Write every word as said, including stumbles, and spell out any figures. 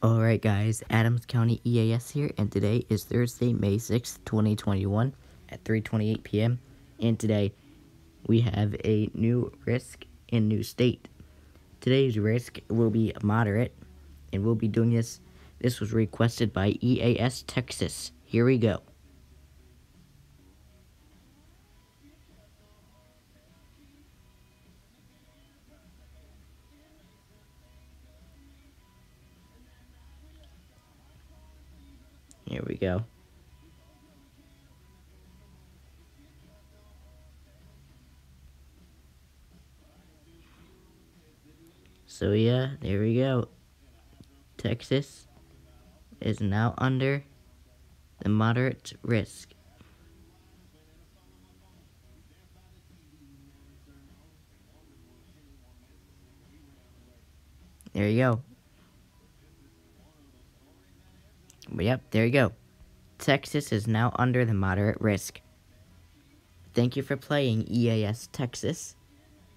Alright guys, Adams County E A S here, and today is Thursday, May sixth, twenty twenty-one at three twenty-eight p m And today we have a new risk in new state. Today's risk will be moderate, and we'll be doing this. This was requested by E A S Texas. Here we go. Here we go. So yeah, there we go. Texas is now under the moderate risk. There you go. Yep, there you go. Texas is now under the moderate risk. Thank you for playing E A S Texas.